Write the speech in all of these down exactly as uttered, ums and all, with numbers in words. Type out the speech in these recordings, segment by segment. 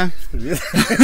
Привіт.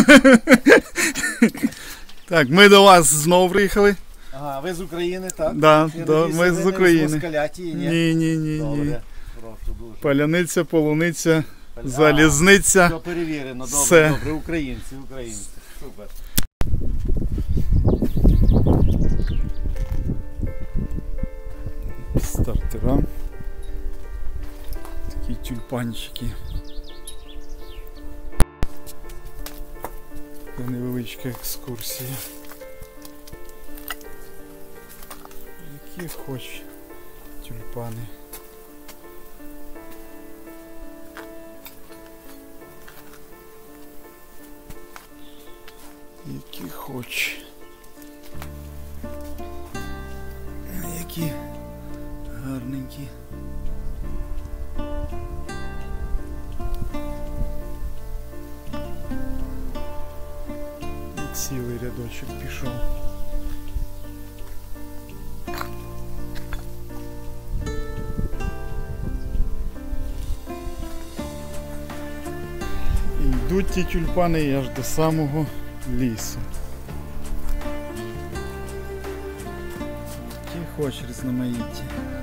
Так, ми до вас знову приїхали. Ага, ви з України, так? Да, Я да, надіюся, ми ви з не України. з Москаляті, ні? Ні, ні, ні, Добре, ні. прошу дуже. Паляниця, полуниця, А, залізниця. Все перевірено, добре, Все. добре, українці, українці. Супер. Стартера. Такі тюльпанчики. Така невеличка екскурсія. Які хоч тюльпани. Які хоч. Які гарненькі. Цілий рядочок пішов. І йдуть ті тюльпани аж до самого лісу. Ті хоч різноманітні.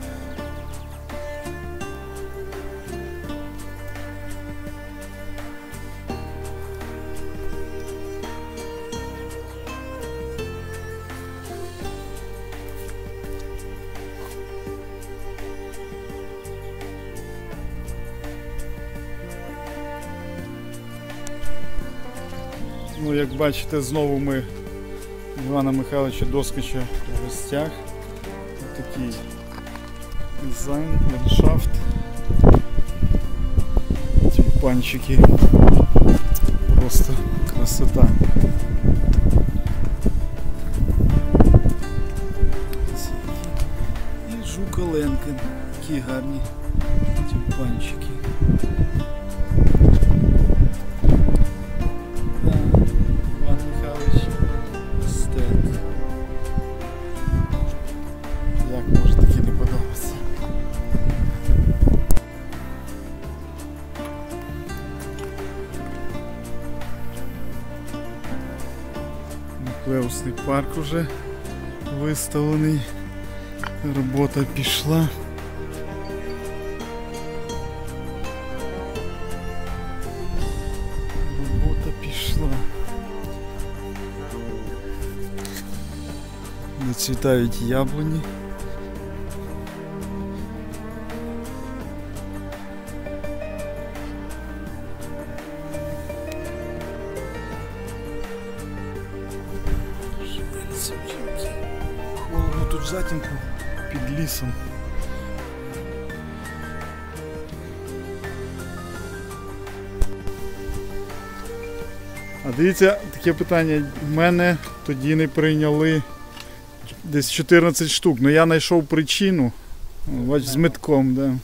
Ну, як бачите, знову ми Івана Михайловича Доскача у гостях. Ось такий дизайн, ландшафт, тюльпанчики. Просто красота. І жуколенки, такі гарні тюльпанчики. Як може такі не подобатися? Нуклеусний парк уже виставлений. Робота пішла. Робота пішла. Зацвітають яблуні. Холодно тут в затінку під лісом. А дивіться, таке питання. Мене тоді не прийняли десь чотирнадцять штук, але я знайшов причину. Бач, з метком, да.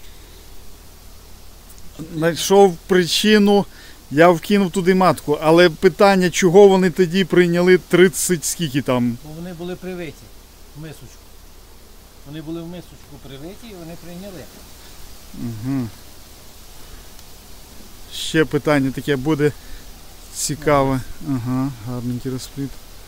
Знайшов причину, я вкинув туди матку, але питання, чого вони тоді прийняли тридцять, скільки там? Бо вони були привиті в мисочку. Вони були в мисочку привиті і вони прийняли. Угу. Ще питання таке буде цікаве. Ага, гарненький розплід.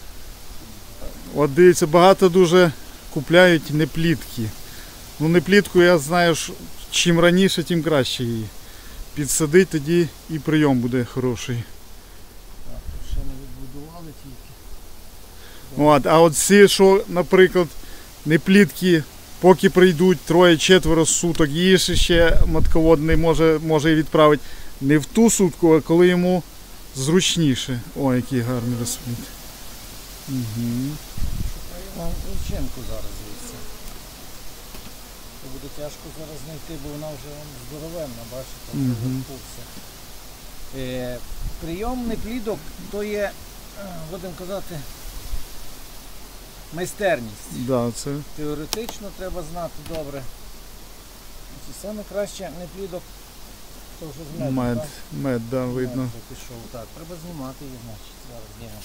От дивіться, багато дуже купляють неплітки. Ну, неплітку я знаю, що чим раніше, тим краще її. Підсадить, тоді і прийом буде хороший. Так, тут ще не відбудували тільки. От, а от ці, що, наприклад, неплітки, поки прийдуть троє-четверо суток, її ще матководний може, може і відправити не в ту сутку, а коли йому зручніше. О, який гарний розплід. Угу. Шукаємо личинку зараз звідси. Це буде тяжко зараз знайти, бо вона вже здоровенна, бачите, вже Мгм. розпувся. Е, прийом неплідок то є, е, будемо казати, майстерність. Да, це Теоретично треба знати добре. Це саме краще неплідок, то вже з меду, мед, так? мед, да, видно. Мед вже пішов. Так, треба знімати її, значить, зараз знімемо.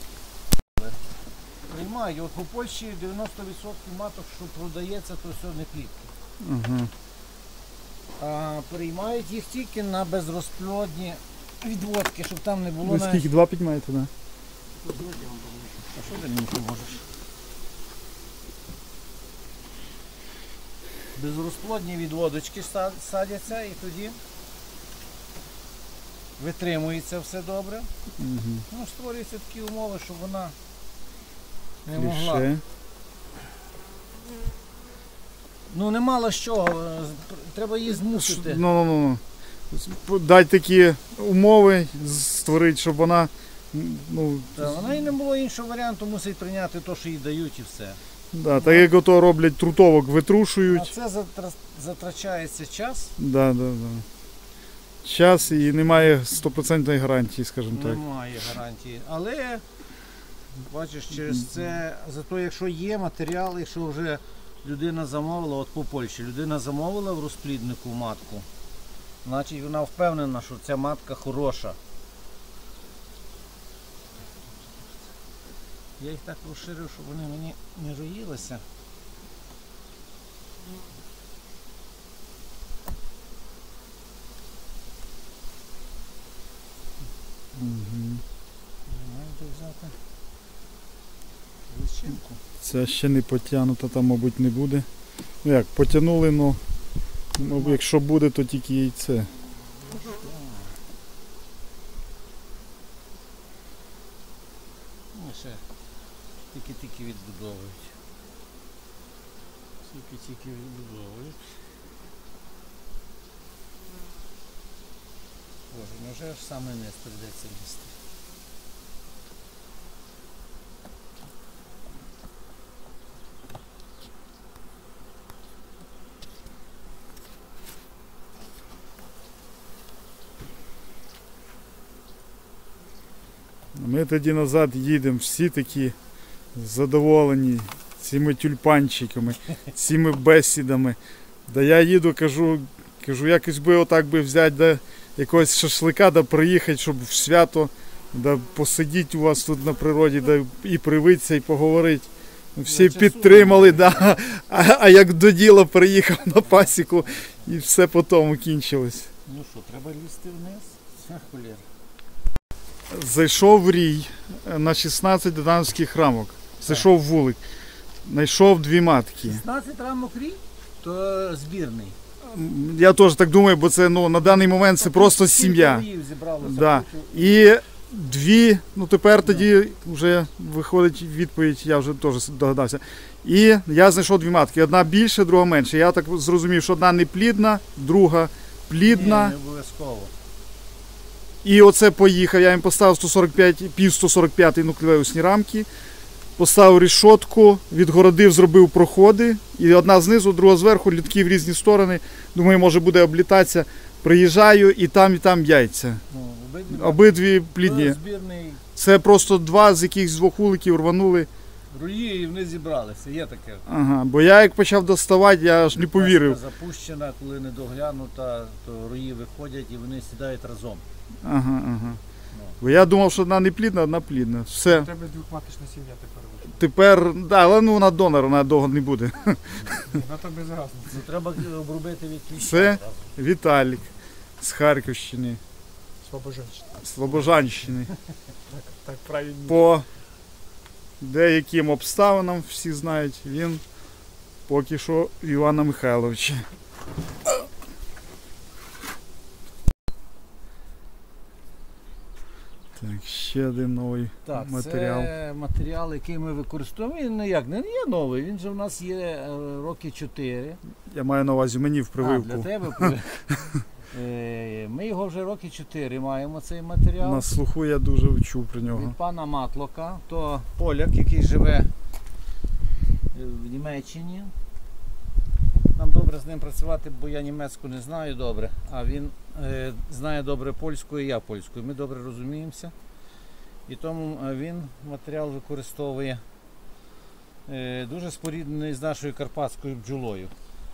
Приймаю, от у Польщі дев'яносто відсотків маток, що продається, то все неплідки. Ага. А приймають їх тільки на безрозплодні відводки, щоб там не було Ви скільки, два піднімаєте, да? А що ти мені поможеш? Безрозплодні відводочки са- садяться і тоді витримується все добре. Угу. Ну, створюються такі умови, щоб вона не могла. Кліше. Ну, не мало з чого, треба її змусити. Ну, ну, ну. Дати такі умови, створити, щоб вона, ну, Та, вона і не було іншого варіанту, мусить прийняти те, що їй дають і все. да, так як ото роблять трутовок, А витрушують. це затра- затрачається час, Да, да, да. Час і немає стопроцентної гарантії, скажімо так. немає гарантії. Але, бачиш, через це, зато якщо є матеріал, якщо вже людина замовила, от по Польщі, людина замовила в розпліднику матку, значить вона впевнена, що ця матка хороша. Я їх так розширив, щоб вони мені не роїлися. Угу. Маю де взяти личинку. Це ще не потягнута, там, мабуть, не буде. Ну як, потягнули, ну, ну якщо буде, то тільки яйце. Ну, ще тільки-тільки відбудовують. Тільки-тільки відбудовують. Боже, невже ж саме низ прийдеться лізти? Ми тоді назад їдемо, всі такі задоволені цими тюльпанчиками, цими бесідами. Да я їду, кажу, кажу, якось би отак би взяти, да, якогось шашлика, да приїхати, щоб в свято, да посидіти у вас тут на природі, да і привитися, і поговорити. Всі часу підтримали, да. а, а як до діла приїхав на пасіку і все по тому кінчилось. Ну що, треба лізти вниз? Ах, холєра. Зайшов в рій на шістнадцять додановських рамок. Зайшов в вулик. Знайшов дві матки. шістнадцять рамок рік, то збірний. Я теж так думаю, бо це ну, на даний момент це просто сім'я. Да. І дві, ну тепер тоді вже виходить відповідь, я вже теж догадався. І я знайшов дві матки. Одна більше, друга менше. Я так зрозумів, що одна не плідна, друга плідна. Ні, не обов'язково. І оце поїхав, я їм поставив сто сорок п'ять, пів сто сорок п'ять нуклеусні рамки, поставив рішотку, відгородив, зробив проходи, і одна знизу, друга зверху, літки в різні сторони. Думаю, може буде облітатися. Приїжджаю і там, і там яйця. Ну, обидві, Обидві плідні. То збірний Це просто два з якихось двох вуликів рванули. рулі і вони зібралися, є таке. Ага, бо я як почав доставати, я аж не повірив. Пасіка запущена, коли не доглянута, то рої виходять і вони сідають разом. Ага, ага. Бо я думав, що одна не плідна, одна плідна. Все. У тебе двохматочна сім'я тепер вийшла. Тепер, да, але ну вона донор, вона довго не буде. На тобі зразу. Ну, треба обробити від кліща Це? одразу. Віталік з Харківщини, Слабоженщина. Слобожанщини. Так, так правильно. По деяким обставинам, всі знають, він поки що в Івана Михайловича. Так, ще один новий Так, матеріал. це матеріал, який ми використовуємо. Він не як не є новий, він же в нас є е, роки чотири. Я маю на увазі мені в А, прививку. для тебе при- Е, Ми його вже роки чотири маємо, цей матеріал. На слуху я дуже чув про нього. Від пана Матлока, то поляк, який живе е, в Німеччині. Нам добре з ним працювати, бо я німецьку не знаю добре, а він е, знає добре польську і я польську. Ми добре розуміємося. І тому е, він матеріал використовує е, дуже споріднений з нашою карпатською бджолою.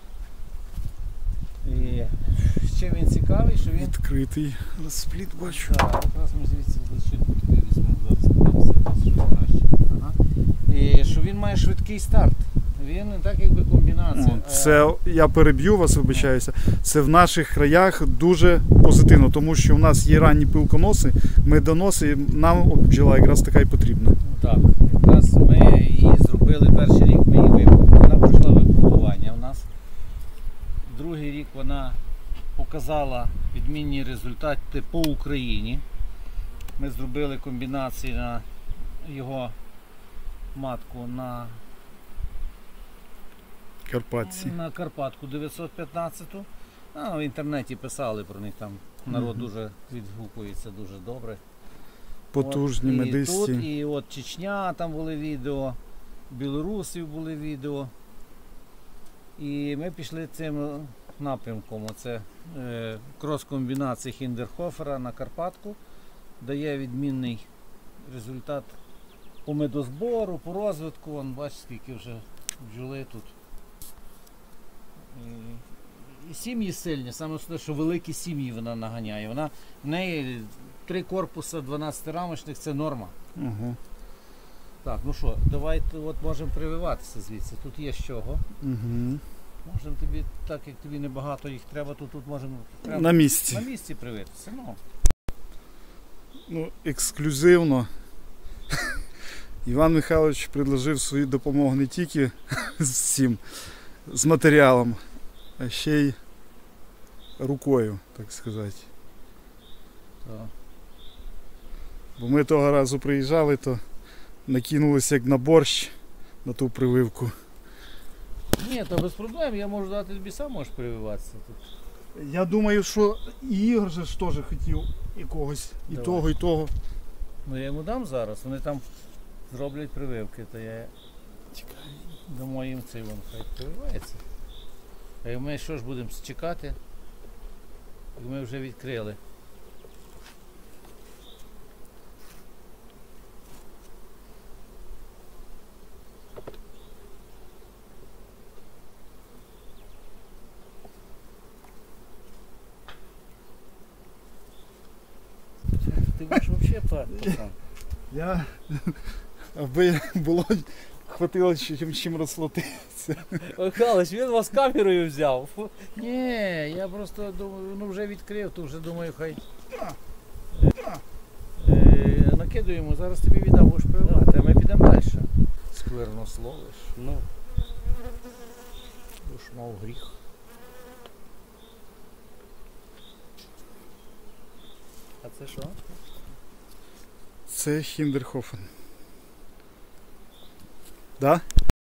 І ще він цікавий, що він... Відкритий розпліт бачу. Так, якраз ми звідси з личинку туди візьмемо зараз, подивимося, якраз що краще. Ага. І що він має швидкий старт. Він так якби комбінація. О, Це, я переб'ю вас, вибачаюся, це в наших краях дуже позитивно, тому що у нас є ранні пилконоси, медоноси, нам от бджола якраз така і потрібна. Так, якраз ми її зробили перший рік, ми її випробували. Вона пройшла випробування у нас. Другий рік вона показала відмінні результати по Україні. Ми зробили комбінації на його матку на, Карпатці. на Карпатку дев'ятсот п'ятнадцять. А, в інтернеті писали про них, там народ Мгм. дуже відгукується дуже добре. Потужні От, і медисті. тут, і от Чечня, там були відео, білорусів були відео. І ми пішли цим напрямком. Це е, крос-комбінація Хіндерхофера на Карпатку. Дає відмінний результат по медозбору, по розвитку. Вон, бачите, скільки вже бджоли тут. І, і сім'ї сильні, саме основне, що великі сім'ї вона наганяє. Вона, в неї три корпуси дванадцятирамочних, це норма. Ага. Так, ну що, давайте от можемо прививатися звідси. Тут є з чого. Угу. Можемо тобі, так як тобі небагато їх треба, то тут можемо треба На місці. на місці привитися. Ну, Ну, ексклюзивно. Іван Михайлович предложив свою допомогу не тільки з цим, з матеріалом, а ще й рукою, так сказати. то. Бо ми того разу приїжджали, то накинулися як на борщ на ту прививку. Ні, то без проблем, я можу дати тобі сам, можеш прививатися тут. Я думаю, що і Ігор же ж теж хотів якогось і Давай. того, і того. Ну я йому дам зараз, вони там зроблять прививки, то я дамо їм цей вон, хай прививається. А ми що ж будемо чекати, як ми вже відкрили. Ти будеш взагалі пацан. Я, аби було, хватило чим, чим розплатитися. Михайлович, він вас камерою взяв. Ні, я просто думаю, ну вже відкрив, то вже думаю, хай е, накидуємо, зараз тобі віддам, будеш прививати, а ми підемо далі. Сквернословиш, Ну, уж мов гріх. а це що? Це Хіндерхофен. Да?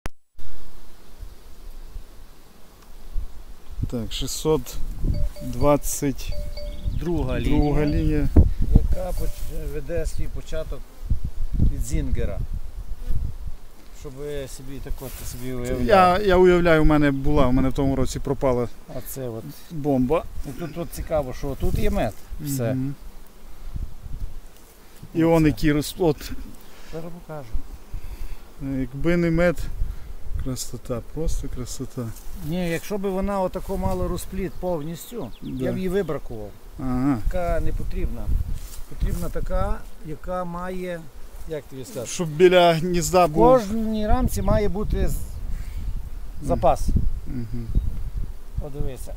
Так, шістсот двадцять Друга друга лінія, лінія. яка поч- веде свій початок від Зінгера. Щоб ви собі так от собі уявляли. Я, я уявляю, у мене була, у мене в тому році пропала А це от. бомба. І тут от цікаво, що тут є мед. Все. Мгм. І он Оце. який розплод. Зараз покажу. Якби не мед, красота, просто красота. Ні, якщо б вона отако мала розпліт повністю, Да. я б її вибракував. Ага. Така не потрібна. Потрібна така, яка має, як тобі сказати, Щоб біля гнізда в був. кожній рамці має бути з- запас. Мгм. Подивися.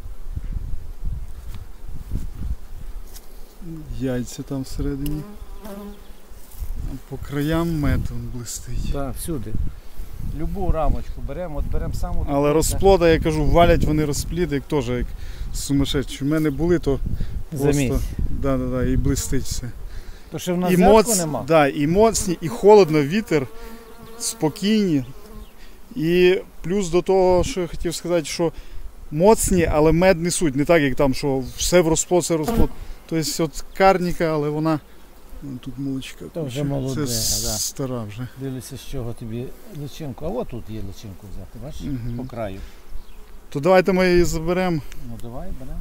Яйця там всередині. А по краям мед он блистить. Так, всюди. Любу рамочку беремо, от беремо саму. Але таку, розплода, я кажу, валять вони розплід, як теж як сумасшедші. У мене були, то За місяць. просто да, да, да, і блистить все. То ще в нас І, взятку моц, нема. да, і моцні, і холодно, вітер, спокійні. І плюс до того, що я хотів сказати, що моцні, але мед несуть. Не так, як там, що все в розплод, все в розплод. Тобто от карніка, але вона. Ну, тут молочка. То вже куча. молоде, Це с- да. стара вже. Дивлюся, з чого тобі личинку. А от тут є личинку взяти, бачиш? Мгм. По краю. То давайте ми її заберемо. Ну давай, беремо.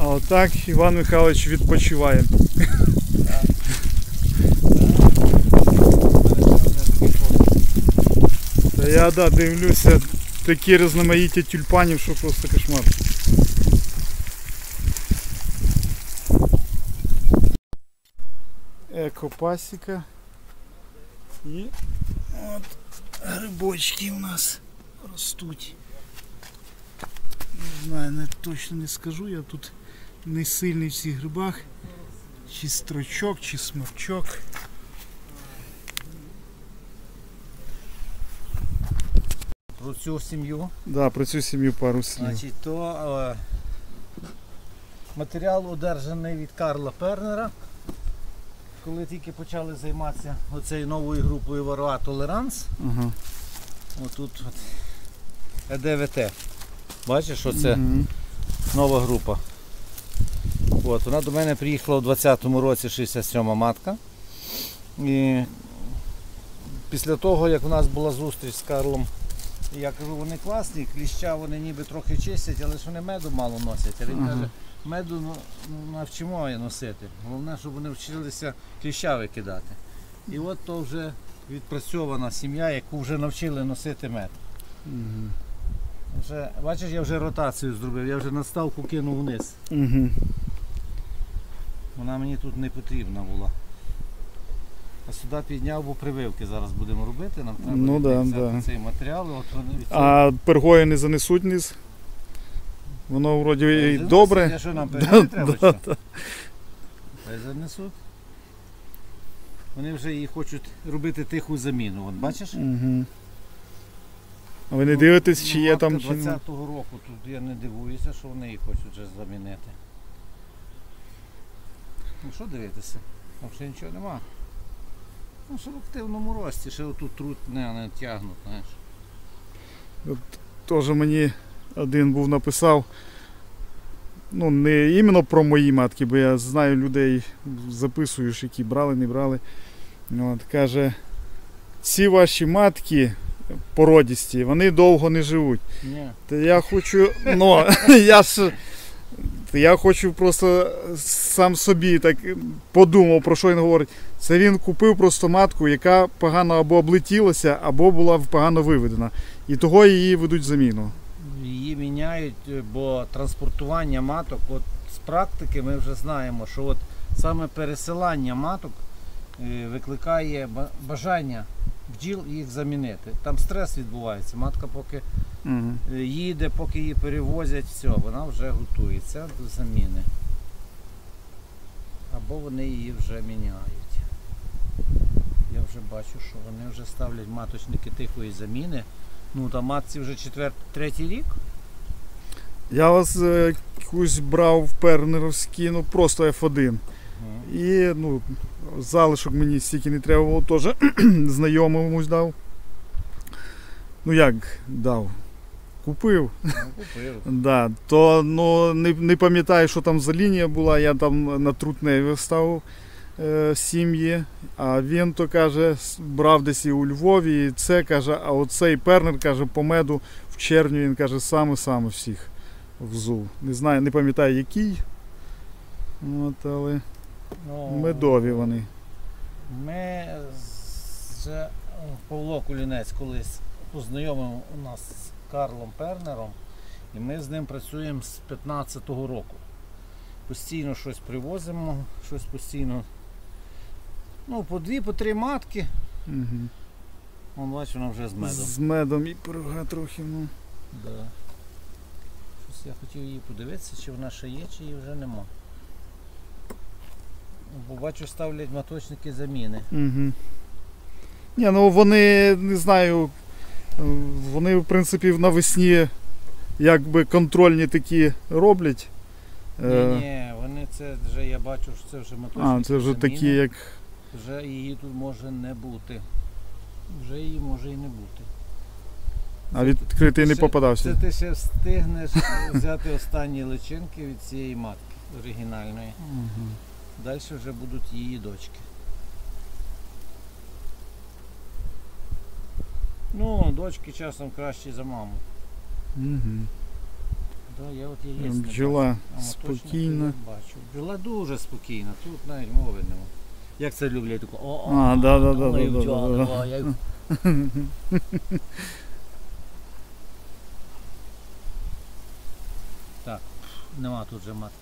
А отак Іван Михайлович відпочиває. Та я да, дивлюся, такі різноманіття тюльпанів, що просто кошмар. Екопасіка. І от грибочки у нас ростуть. Не знаю, не, точно не скажу, я тут не сильний в цих грибах. Чи строчок, чи сморчок. Про цю сім'ю. Да, про цю сім'ю пару слів. Значить, то е, матеріал одержаний від Карла Пернера. Коли тільки почали займатися оцею новою групою Варуа Толеранс. Ага. Отут от Е Д В Т. Бачиш, що це Мгм. нова група. От, вона до мене приїхала у двадцятому році, шістдесят сьома матка. І після того, як у нас була зустріч з Карлом, я кажу, вони класні, кліща вони ніби трохи чистять, але ж вони меду мало носять. А він Ага. каже, меду ну, ну, навчимо її носити. Головне, щоб вони вчилися кліща викидати. І от то вже відпрацьована сім'я, яку вже навчили носити мед. Мгм. Вже, бачиш, я вже ротацію зробив, я вже наставку кинув вниз. Мгм. Вона мені тут не потрібна була. А сюди підняв, бо прививки зараз будемо робити. Нам треба Ну да, взяти да. цей матеріал. От вони від цього- А пергою не занесуть вниз? Воно вроді і Занесуть? добре. Я що, нам Да, перейти треба? да, чи що? Хай занесуть. Вони вже її хочуть робити тиху заміну. От бачиш? Мгм. А ви не Ну, дивитесь, чи ну, є матка там чи ні? двадцятого року, тут я не дивуюся, що вони її хочуть вже замінити. Ну що дивитися? Там ще нічого нема. Ну, що в активному рості, ще отут труд не, не тягнуть, знаєш. Теж мені один був написав, ну не іменно про мої матки, бо я знаю людей, записуєш, які брали, не брали. От, каже, ці ваші матки породісті, вони довго не живуть. Ні. Та я хочу, ну, я ж, я хочу просто сам собі так подумав, про що він говорить. Це він купив просто матку, яка погано або облетілася, або була погано виведена. І того її ведуть заміну. Її міняють, бо транспортування маток, от з практики ми вже знаємо, що от саме пересилання маток е, викликає ба- бажання бджіл їх замінити. Там стрес відбувається. Матка поки Угу. е, їде, поки її перевозять, все, вона вже готується до заміни. Або вони її вже міняють. Я вже бачу, що вони вже ставлять маточники тихої заміни. Ну, там матці вже четвертий, третій рік. Я вас е, якусь брав пернеровські, ну просто еф один. І ну, залишок мені стільки не треба було, теж знайомомусь дав. Ну як дав? Купив. Ну, купив. Да, то ну, не, не пам'ятаю, що там за лінія була, я там на трутневі ставив е, сім'ї, а він то каже, с- брав десь і у Львові, і це каже, а оцей пернер каже, по меду в червні він каже, саме-саме всіх взув. Не знаю, не пам'ятаю який. От, але Ну, медові вони. Ми з- вже Павло Кулінець колись познайомив у нас з Карлом Пернером, і ми з ним працюємо з п'ятнадцятого року. Постійно щось привозимо, щось постійно. Ну, по дві, по три матки. Угу. Вон, бачиш, вона вже з медом. З медом і пирога трохи, ну. Да. Щось я хотів її подивитися, чи вона ще є, чи її вже нема. Бо бачу, ставлять маточники заміни. Угу. Ні, ну вони, не знаю, вони в принципі навесні якби контрольні такі роблять. Ні, Е, ні, вони це вже, я бачу, що це вже маточники А, це вже заміни. такі, як. Вже її тут може не бути. Вже її може і не бути. А відкритий не Ще- попадався. Це ти ще встигнеш взяти останні личинки від цієї матки оригінальної. Угу. Далі вже будуть її дочки. Ну, дочки часом кращі за маму. Угу. Да, я от яєць не Бджола бачу. А моточники спокійна. я бачу. Бджола дуже спокійна, тут навіть мови нема. Як це люблять, тако, о, о, А, да, да, да, ой, да, да, бджоли, да, да. о, як... Так, нема тут вже матки.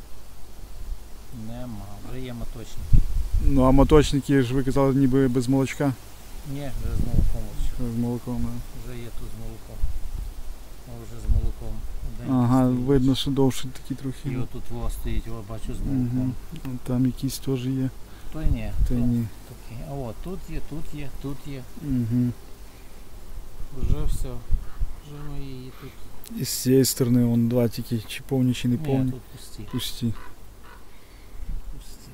Нема, вже є моточники. Ну а моточники ж ви казали ніби без молочка. Ні, вже з молоком. ось. З молоком. Да. Вже є тут з молоком. О, вже з молоком. Один Ага, стоїть. видно, що довше такі І трохи. отут во стоїть, о, бачу з молоком. Угу. Там якісь теж є. То ні. Та то ні. такі. А от тут є, тут є, тут є. Угу. Вже все. Вже ми її тут. І з цієї сторони вон два тільки, чи повні, чи не Ні, повні. тут пусті. Пусті. Пусті.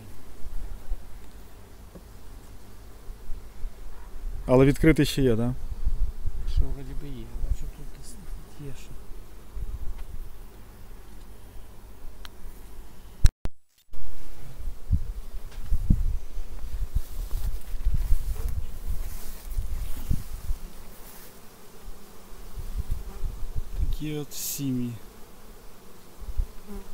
Але відкритий ще є, так? Да? Що вроді би є, бачу тут десь є що. Такі от сім'ї.